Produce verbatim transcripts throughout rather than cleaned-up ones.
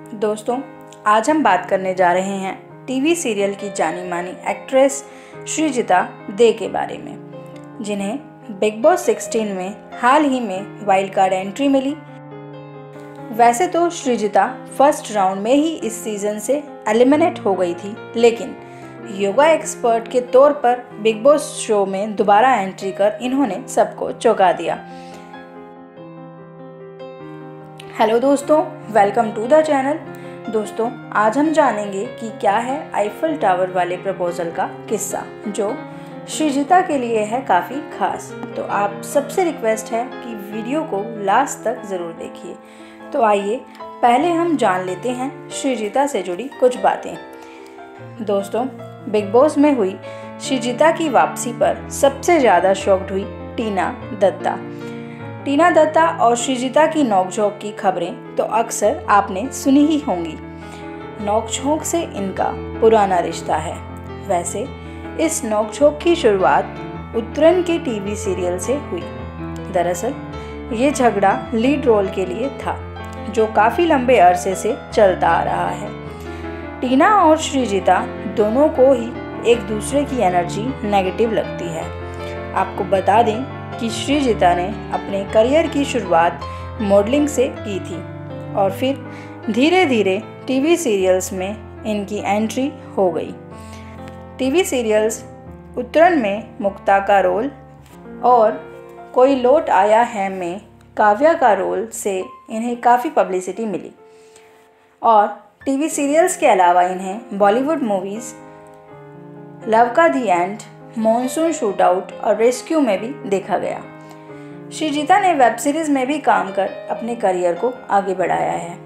दोस्तों, आज हम बात करने जा रहे हैं टीवी सीरियल की जानी मानी एक्ट्रेस श्रीजिता दे के बारे में, जिन्हें बिग बॉस सोलह में हाल ही में वाइल्ड कार्ड एंट्री मिली। वैसे तो श्रीजिता फर्स्ट राउंड में ही इस सीजन से एलिमिनेट हो गई थी, लेकिन योगा एक्सपर्ट के तौर पर बिग बॉस शो में दोबारा एंट्री कर इन्होंने सबको चौंका दिया। हेलो दोस्तों, वेलकम टू द चैनल। दोस्तों, आज हम जानेंगे कि क्या है आईफल टावर वाले प्रपोजल का किस्सा, जो श्रीजिता के लिए है काफ़ी खास। तो आप सबसे रिक्वेस्ट है कि वीडियो को लास्ट तक ज़रूर देखिए। तो आइए पहले हम जान लेते हैं श्रीजिता से जुड़ी कुछ बातें। दोस्तों, बिग बॉस में हुई श्रीजिता की वापसी पर सबसे ज़्यादा शॉक्ड हुई टीना दत्ता। टीना दत्ता और श्रीजिता की नोकझोंक की खबरें तो अक्सर आपने सुनी ही होंगी। नोकझोंक से इनका पुराना रिश्ता है। वैसे इस नोकझोंक की शुरुआत उत्तरन के टीवी सीरियल से हुई। दरअसल ये झगड़ा लीड रोल के लिए था, जो काफ़ी लंबे अरसे से चलता आ रहा है। टीना और श्रीजिता दोनों को ही एक दूसरे की एनर्जी नेगेटिव लगती है। आपको बता दें कि श्रीजिता ने अपने करियर की शुरुआत मॉडलिंग से की थी और फिर धीरे धीरे टीवी सीरियल्स में इनकी एंट्री हो गई। टीवी सीरियल्स उत्तरन में मुक्ता का रोल और कोई लौट आया है में काव्या का रोल से इन्हें काफ़ी पब्लिसिटी मिली, और टीवी सीरियल्स के अलावा इन्हें बॉलीवुड मूवीज़ लव का दी एंड, मॉनसून शूटआउट और रेस्क्यू में भी देखा गया। श्रीजिता ने वेब सीरीज में भी काम कर अपने करियर को आगे बढ़ाया है।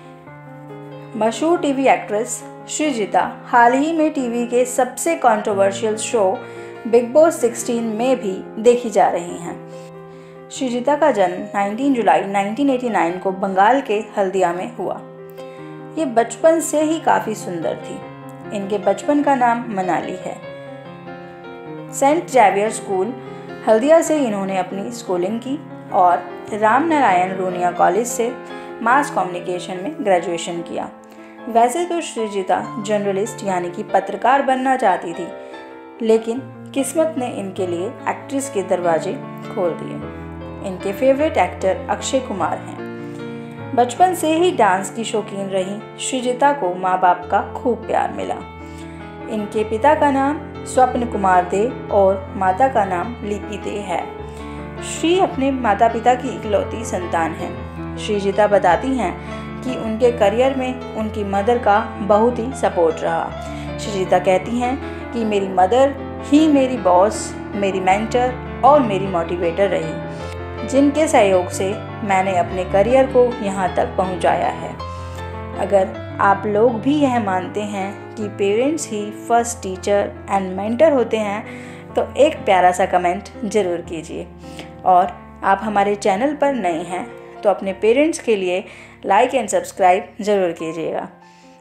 मशहूर टीवी एक्ट्रेस श्रीजिता हाल ही में टीवी के सबसे कंट्रोवर्शियल शो बिग बॉस सोलह में भी देखी जा रही हैं। श्रीजिता का जन्म उन्नीस जुलाई उन्नीस सौ नवासी को बंगाल के हल्दिया में हुआ। ये बचपन से ही काफ़ी सुंदर थी। इनके बचपन का नाम मनाली है। सेंट जेवियर स्कूल हल्दिया से इन्होंने अपनी स्कूलिंग की और राम नारायण रूनिया कॉलेज से मास कम्युनिकेशन में ग्रेजुएशन किया। वैसे तो श्रीजिता जर्नलिस्ट यानी कि पत्रकार बनना चाहती थी, लेकिन किस्मत ने इनके लिए एक्ट्रेस के दरवाजे खोल दिए। इनके फेवरेट एक्टर अक्षय कुमार हैं। बचपन से ही डांस की शौकीन रही श्रीजिता को माँ बाप का खूब प्यार मिला। इनके पिता का नाम स्वप्न कुमार दे और माता का नाम लिपि दे है। श्री अपने माता पिता की इकलौती संतान हैं। श्रीजिता बताती हैं कि उनके करियर में उनकी मदर का बहुत ही सपोर्ट रहा। श्रीजिता कहती हैं कि मेरी मदर ही मेरी बॉस, मेरी मेंटर और मेरी मोटिवेटर रही, जिनके सहयोग से मैंने अपने करियर को यहाँ तक पहुँचाया है। अगर आप लोग भी यह मानते हैं कि पेरेंट्स ही फर्स्ट टीचर एंड मेंटर होते हैं, तो एक प्यारा सा कमेंट ज़रूर कीजिए। और आप हमारे चैनल पर नए हैं तो अपने पेरेंट्स के लिए लाइक एंड सब्सक्राइब ज़रूर कीजिएगा।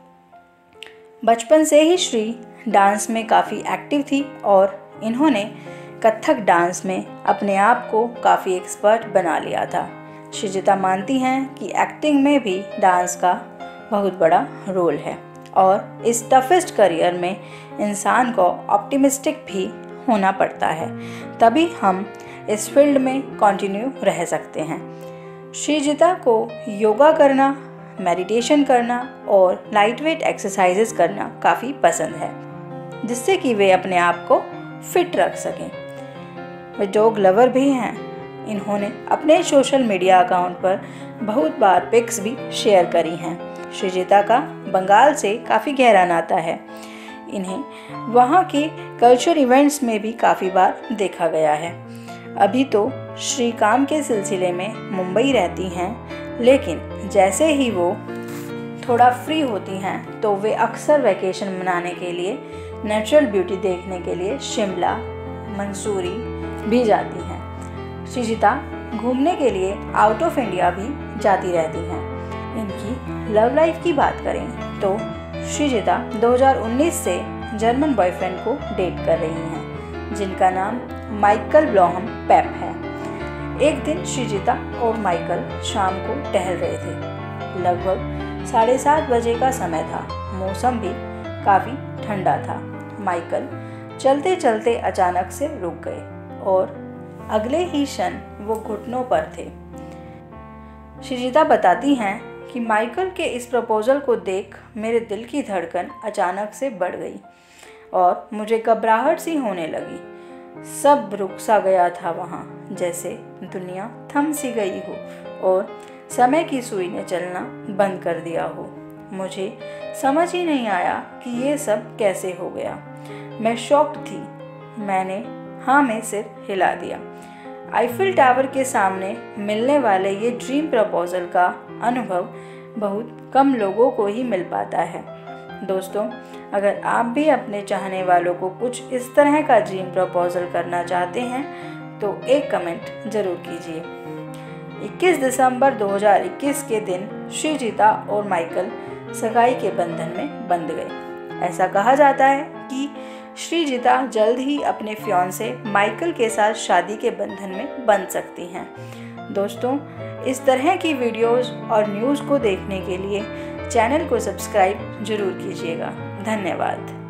बचपन से ही श्री डांस में काफ़ी एक्टिव थी और इन्होंने कथक डांस में अपने आप को काफ़ी एक्सपर्ट बना लिया था। श्रीजिता मानती हैं कि एक्टिंग में भी डांस का बहुत बड़ा रोल है, और इस टफेस्ट करियर में इंसान को ऑप्टिमिस्टिक भी होना पड़ता है, तभी हम इस फील्ड में कंटिन्यू रह सकते हैं। श्रीजिता को योगा करना, मेडिटेशन करना और लाइटवेट एक्सरसाइजेस करना काफ़ी पसंद है, जिससे कि वे अपने आप को फिट रख सकें। वे डॉग लवर भी हैं। इन्होंने अपने सोशल मीडिया अकाउंट पर बहुत बार पिक्स भी शेयर करी हैं। श्रीजिता का बंगाल से काफ़ी गहरा नाता है। इन्हें वहाँ के कल्चर इवेंट्स में भी काफ़ी बार देखा गया है। अभी तो श्री काम के सिलसिले में मुंबई रहती हैं, लेकिन जैसे ही वो थोड़ा फ्री होती हैं तो वे अक्सर वैकेशन मनाने के लिए, नेचुरल ब्यूटी देखने के लिए शिमला, मंसूरी भी जाती हैं। श्रीजिता घूमने के लिए आउट ऑफ इंडिया भी जाती रहती हैं। इनकी लव लाइफ की बात करें तो श्रीजिता दो हज़ार उन्नीस से जर्मन बॉयफ्रेंड को डेट कर रही हैं, जिनका नाम माइकल ब्लॉहम पेप है। एक दिन श्रीजिता और माइकल शाम को टहल रहे थे। लगभग साढ़े सात बजे का समय था। मौसम भी काफ़ी ठंडा था। माइकल चलते चलते अचानक से रुक गए और अगले ही क्षण वो घुटनों पर थे। श्रीजिता बताती हैं कि माइकल के इस प्रपोज़ल को देख मेरे दिल की धड़कन अचानक से बढ़ गई और मुझे घबराहट सी होने लगी। सब रुक सा गया था वहाँ, जैसे दुनिया थम सी गई हो और समय की सुई ने चलना बंद कर दिया हो। मुझे समझ ही नहीं आया कि ये सब कैसे हो गया। मैं शॉक्ड थी। मैंने हाँ में सिर हिला दिया। आईफिल टावर के सामने मिलने वाले ये ड्रीम प्रपोज़ल का अनुभव बहुत कम लोगों को ही मिल पाता है। दोस्तों, अगर आप भी अपने चाहने वालों को कुछ इस तरह का ड्रीम प्रपोज़ल करना चाहते हैं तो एक कमेंट ज़रूर कीजिए। इक्कीस दिसंबर दो हज़ार इक्कीस के दिन श्रीजिता और माइकल सगाई के बंधन में बंध गए। ऐसा कहा जाता है कि श्रीजिता जल्द ही अपने फियांसे माइकल के साथ शादी के बंधन में बंध सकती हैं। दोस्तों, इस तरह की वीडियोस और न्यूज़ को देखने के लिए चैनल को सब्सक्राइब जरूर कीजिएगा। धन्यवाद।